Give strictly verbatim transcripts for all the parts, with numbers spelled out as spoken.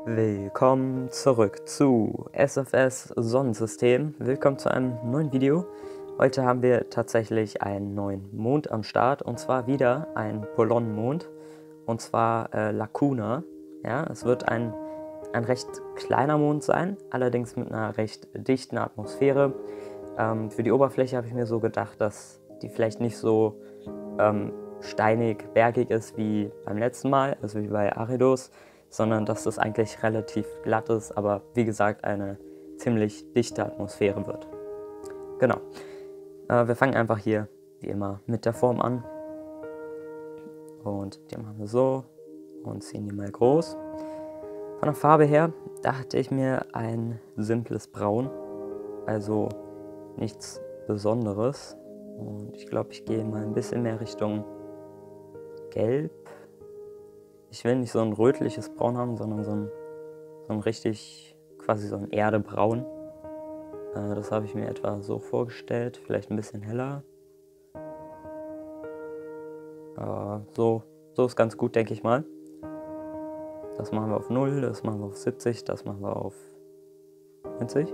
Willkommen zurück zu S F S Sonnensystem. Willkommen zu einem neuen Video. Heute haben wir tatsächlich einen neuen Mond am Start, und zwar wieder ein Polon-Mond, und zwar äh, Lacuna. Ja, es wird ein, ein recht kleiner Mond sein, allerdings mit einer recht dichten Atmosphäre. Ähm, für die Oberfläche habe ich mir so gedacht, dass die vielleicht nicht so ähm, steinig, bergig ist wie beim letzten Mal, also wie bei Aridus, sondern dass das eigentlich relativ glatt ist, aber wie gesagt eine ziemlich dichte Atmosphäre wird. Genau. Äh, wir fangen einfach hier, wie immer, mit der Form an. Und die machen wir so und ziehen die mal groß. Von der Farbe her dachte ich mir ein simples Braun, also nichts Besonderes. Und ich glaube, ich gehe mal ein bisschen mehr Richtung Gelb. Ich will nicht so ein rötliches Braun haben, sondern so ein, so ein richtig, quasi so ein Erdebraun. Äh, das habe ich mir etwa so vorgestellt, vielleicht ein bisschen heller. Äh, so, so ist ganz gut, denke ich mal. Das machen wir auf null, das machen wir auf siebzig, das machen wir auf neunzig.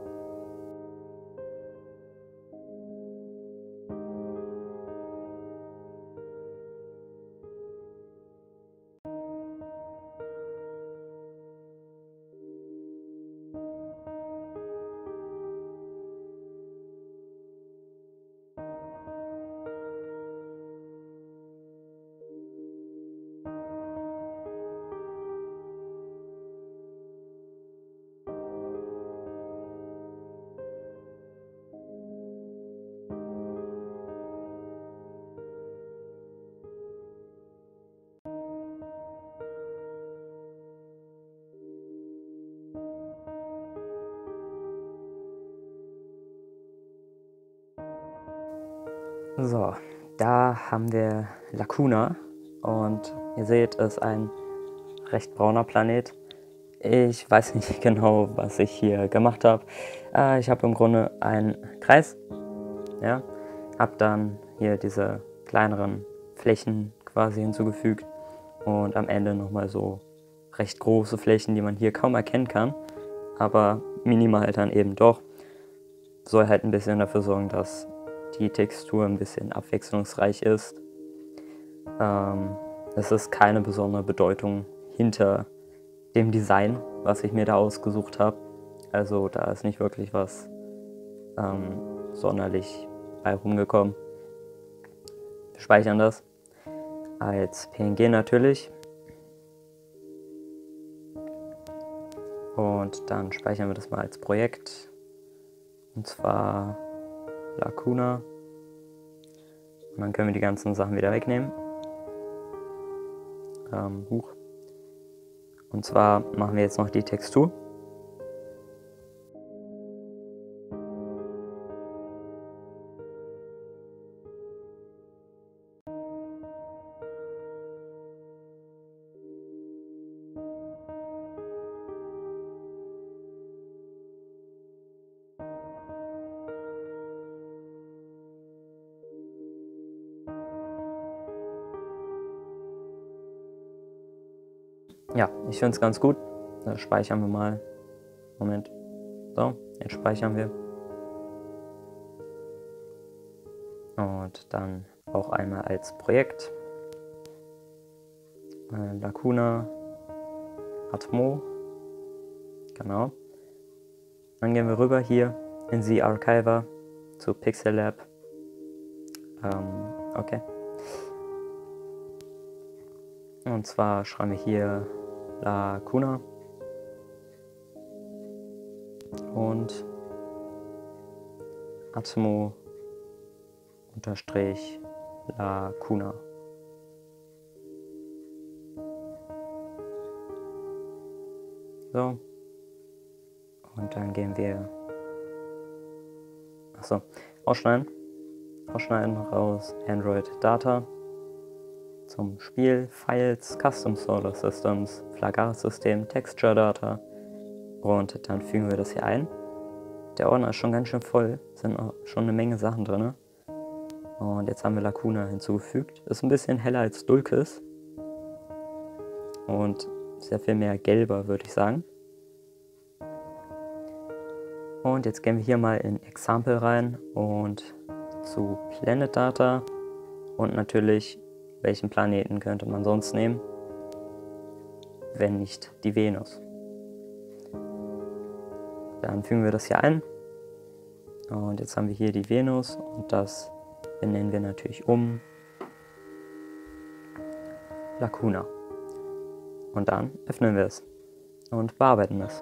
So, da haben wir Lacuna und ihr seht, es ist ein recht brauner Planet. Ich weiß nicht genau, was ich hier gemacht habe. Äh, ich habe im Grunde einen Kreis, ja, habe dann hier diese kleineren Flächen quasi hinzugefügt und am Ende nochmal so recht große Flächen, die man hier kaum erkennen kann, aber minimal dann eben doch. Soll halt ein bisschen dafür sorgen, dass die Textur ein bisschen abwechslungsreich ist. Ähm, es ist keine besondere Bedeutung hinter dem Design, was ich mir da ausgesucht habe. Also da ist nicht wirklich was ähm, sonderlich bei rumgekommen. Wir speichern das als P N G natürlich. Und dann speichern wir das mal als Projekt. Und zwar Lacuna. Und dann können wir die ganzen Sachen wieder wegnehmen. Ähm, Huch. Und zwar machen wir jetzt noch die Textur. Ja, ich finde es ganz gut. Das speichern wir mal. Moment. So, jetzt speichern wir. Und dann auch einmal als Projekt. Äh, Lacuna Atmo. Genau. Dann gehen wir rüber hier in The Archiver zu Pixel Lab. Ähm, okay. Und zwar schreiben wir hier Lacuna und Atmo unterstrich Lacuna. So. Und dann gehen wir, achso, ausschneiden. Ausschneiden raus Android Data. Zum Spiel, Files, Custom Solar Systems, Flagara-System, Texture Data, und dann fügen wir das hier ein. Der Ordner ist schon ganz schön voll, sind auch schon eine Menge Sachen drin. Und jetzt haben wir Lacuna hinzugefügt. Ist ein bisschen heller als Dulcis. Und sehr viel mehr gelber, würde ich sagen. Und jetzt gehen wir hier mal in Example rein und zu Planet Data und natürlich, welchen Planeten könnte man sonst nehmen, wenn nicht die Venus. Dann fügen wir das hier ein und jetzt haben wir hier die Venus und das benennen wir natürlich um Lacuna. Und dann öffnen wir es und bearbeiten es.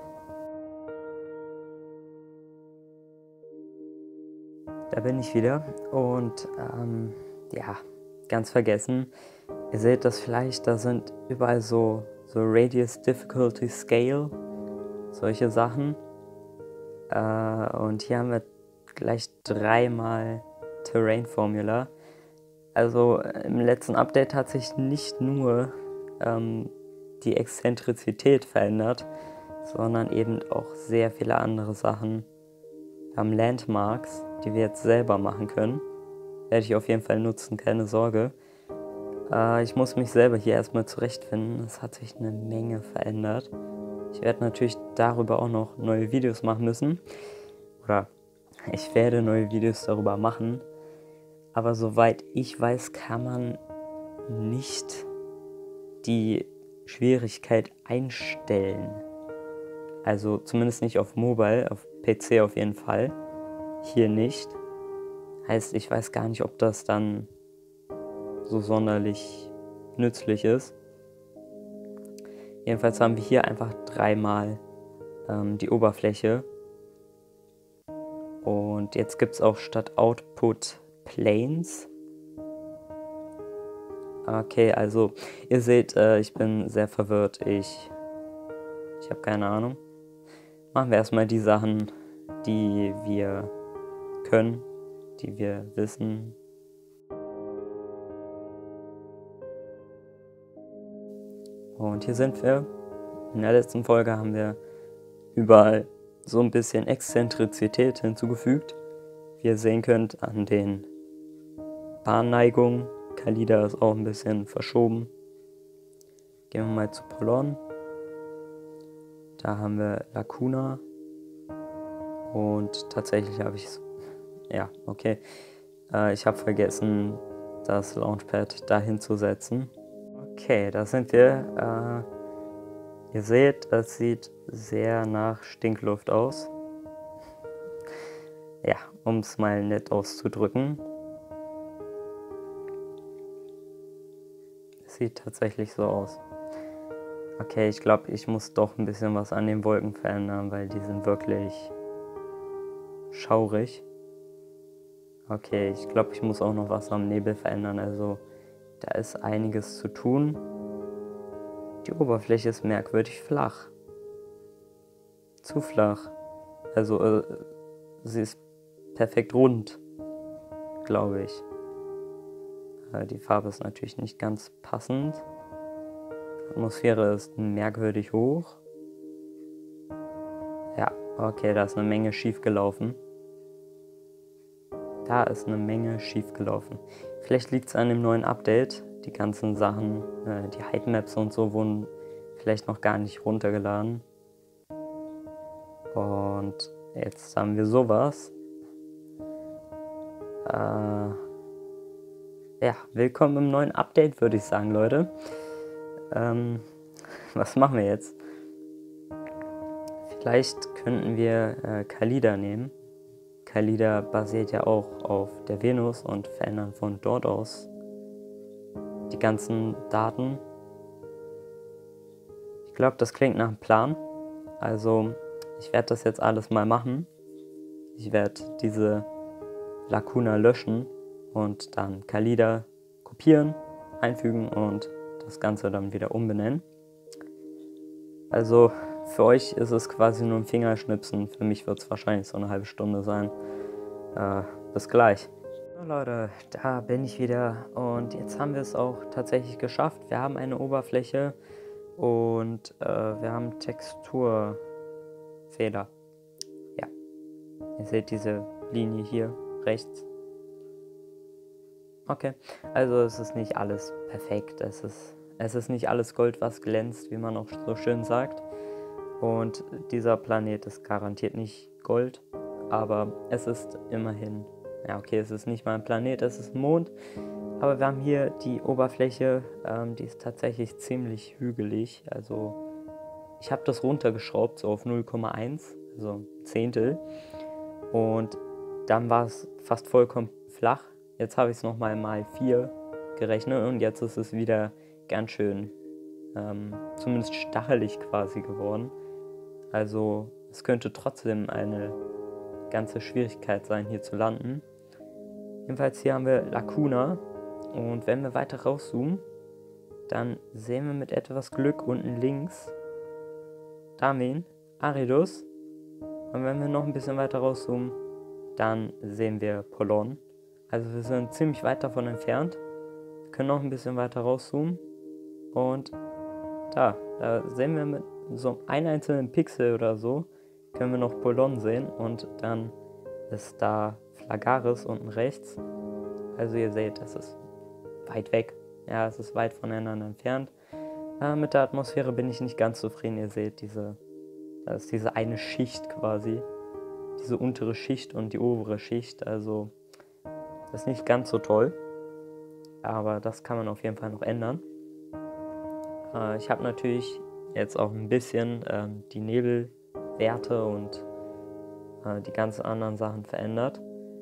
Da bin ich wieder und ähm, ja, ganz vergessen. Ihr seht das vielleicht, da sind überall so, so Radius Difficulty Scale, solche Sachen. Äh, und hier haben wir gleich dreimal Terrain Formula. Also im letzten Update hat sich nicht nur ähm, die Exzentrizität verändert, sondern eben auch sehr viele andere Sachen. Wir haben Landmarks, die wir jetzt selber machen können. Werde ich auf jeden Fall nutzen, keine Sorge. Äh, ich muss mich selber hier erstmal zurechtfinden. Es hat sich eine Menge verändert. Ich werde natürlich darüber auch noch neue Videos machen müssen. Oder ich werde neue Videos darüber machen. Aber soweit ich weiß, kann man nicht die Schwierigkeit einstellen. Also zumindest nicht auf Mobile, auf P C auf jeden Fall. Hier nicht. Heißt, ich weiß gar nicht, ob das dann so sonderlich nützlich ist. Jedenfalls haben wir hier einfach dreimal ähm, die Oberfläche. Und jetzt gibt es auch statt Output Planes. Okay, also ihr seht, äh, ich bin sehr verwirrt. Ich, ich habe keine Ahnung. Machen wir erstmal die Sachen, die wir können, die wir wissen. Und hier sind wir. In der letzten Folge haben wir überall so ein bisschen Exzentrizität hinzugefügt. Wie ihr sehen könnt an den Bahnneigungen. Kalida ist auch ein bisschen verschoben. Gehen wir mal zu Polon. Da haben wir Lacuna. Und tatsächlich habe ich es. Ja, okay. Äh, ich habe vergessen, das Launchpad dahin zu setzen. Okay, da sind wir. Äh, ihr seht, es sieht sehr nach Stinkluft aus. Ja, um es mal nett auszudrücken. Es sieht tatsächlich so aus. Okay, ich glaube, ich muss doch ein bisschen was an den Wolken verändern, weil die sind wirklich schaurig. Okay, ich glaube, ich muss auch noch was am Nebel verändern, also da ist einiges zu tun. Die Oberfläche ist merkwürdig flach. Zu flach. Also äh, sie ist perfekt rund, glaube ich. Äh, die Farbe ist natürlich nicht ganz passend. Die Atmosphäre ist merkwürdig hoch. Ja, okay, da ist eine Menge schief gelaufen. Da ist eine Menge schief gelaufen. Vielleicht liegt es an dem neuen Update. Die ganzen Sachen, äh, die Heightmaps und so wurden vielleicht noch gar nicht runtergeladen. Und jetzt haben wir sowas. Äh, ja, willkommen im neuen Update, würde ich sagen, Leute. Ähm, was machen wir jetzt? Vielleicht könnten wir äh, Kalida nehmen. Kalida basiert ja auch auf der Venus und verändern von dort aus die ganzen Daten. Ich glaube, das klingt nach einem Plan. Also ich werde das jetzt alles mal machen. Ich werde diese Lacuna löschen und dann Kalida kopieren, einfügen und das Ganze dann wieder umbenennen. Also für euch ist es quasi nur ein Fingerschnipsen. Für mich wird es wahrscheinlich so eine halbe Stunde sein. Äh, bis gleich. So Leute, da bin ich wieder und jetzt haben wir es auch tatsächlich geschafft. Wir haben eine Oberfläche und äh, wir haben Texturfehler. Ja, ihr seht diese Linie hier rechts. Okay, also es ist nicht alles perfekt. Es ist es ist nicht alles Gold, was glänzt, wie man auch so schön sagt. Und dieser Planet ist garantiert nicht Gold, aber es ist immerhin, ja okay, es ist nicht mal ein Planet, es ist ein Mond. Aber wir haben hier die Oberfläche, ähm, die ist tatsächlich ziemlich hügelig. Also ich habe das runtergeschraubt, so auf null Komma eins, also ein Zehntel. Und dann war es fast vollkommen flach. Jetzt habe ich es nochmal mal vier gerechnet und jetzt ist es wieder ganz schön, ähm, zumindest stachelig quasi geworden. Also es könnte trotzdem eine ganze Schwierigkeit sein, hier zu landen. Jedenfalls hier haben wir Lacuna und wenn wir weiter rauszoomen, dann sehen wir mit etwas Glück unten links Damin, Aridus, und wenn wir noch ein bisschen weiter rauszoomen, dann sehen wir Polon. Also wir sind ziemlich weit davon entfernt. Wir können noch ein bisschen weiter rauszoomen und da, da sehen wir mit so einem einzelnen Pixel oder so, können wir noch Polon sehen und dann ist da Flagaris unten rechts. Also ihr seht, das ist weit weg. Ja, es ist weit voneinander entfernt. Äh, mit der Atmosphäre bin ich nicht ganz zufrieden. Ihr seht, diese, das ist diese eine Schicht quasi. Diese untere Schicht und die obere Schicht. Also das ist nicht ganz so toll. Aber das kann man auf jeden Fall noch ändern. Äh, ich habe natürlich jetzt auch ein bisschen äh, die Nebelwerte und äh, die ganzen anderen Sachen verändert.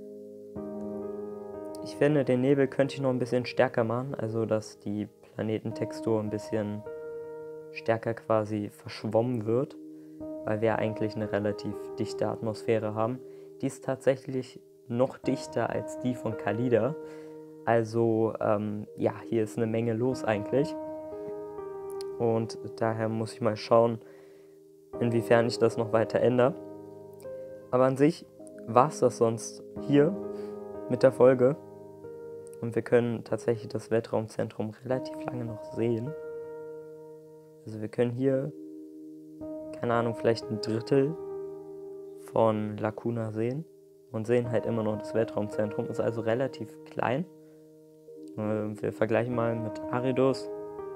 Ich finde, den Nebel könnte ich noch ein bisschen stärker machen, also dass die Planetentextur ein bisschen stärker quasi verschwommen wird, weil wir eigentlich eine relativ dichte Atmosphäre haben. Die ist tatsächlich noch dichter als die von Kalida. Also ähm, ja, hier ist eine Menge los eigentlich. Und daher muss ich mal schauen, inwiefern ich das noch weiter ändere. Aber an sich war es das sonst hier mit der Folge. Und wir können tatsächlich das Weltraumzentrum relativ lange noch sehen. Also wir können hier, keine Ahnung, vielleicht ein Drittel von Lacuna sehen. Und sehen halt immer noch das Weltraumzentrum. Ist also relativ klein. Wir vergleichen mal mit Aridus.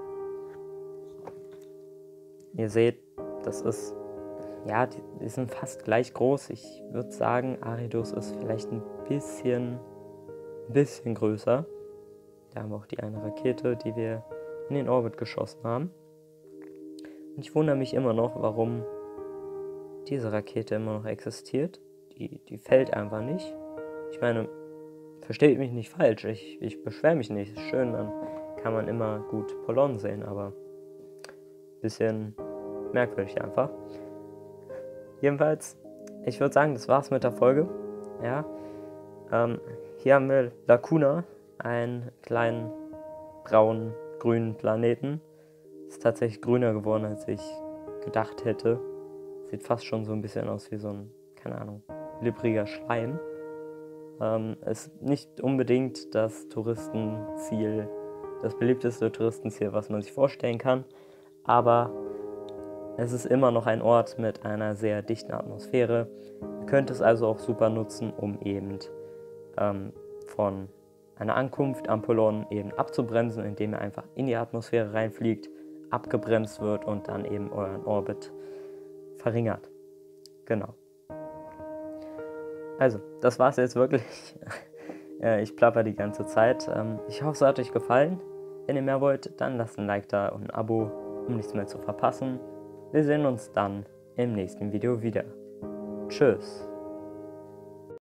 Ihr seht, das ist, ja, die sind fast gleich groß. Ich würde sagen, Aridus ist vielleicht ein bisschen... ein bisschen größer. Da haben wir auch die eine Rakete, die wir in den Orbit geschossen haben. Und ich wundere mich immer noch, warum diese Rakete immer noch existiert. Die, die fällt einfach nicht. Ich meine, versteht mich nicht falsch, ich, ich beschwere mich nicht. Ist schön, dann kann man immer gut Polon sehen, aber ein bisschen merkwürdig einfach. Jedenfalls, ich würde sagen, das war's mit der Folge. Ja. Ähm, hier haben wir Lacuna, einen kleinen braun-grünen Planeten. Ist tatsächlich grüner geworden, als ich gedacht hätte. Sieht fast schon so ein bisschen aus wie so ein, keine Ahnung, glibbriger Schleim. Ähm, ist nicht unbedingt das Touristenziel, das beliebteste Touristenziel, was man sich vorstellen kann, aber es ist immer noch ein Ort mit einer sehr dichten Atmosphäre. Ihr könnt es also auch super nutzen, um eben ähm, von einer Ankunft am Polon eben abzubremsen, indem ihr einfach in die Atmosphäre reinfliegt, abgebremst wird und dann eben euren Orbit verringert. Genau. Also, das war es jetzt wirklich. Ich plapper die ganze Zeit. Ich hoffe, es hat euch gefallen. Wenn ihr mehr wollt, dann lasst ein Like da und ein Abo, um nichts mehr zu verpassen. Wir sehen uns dann im nächsten Video wieder. Tschüss.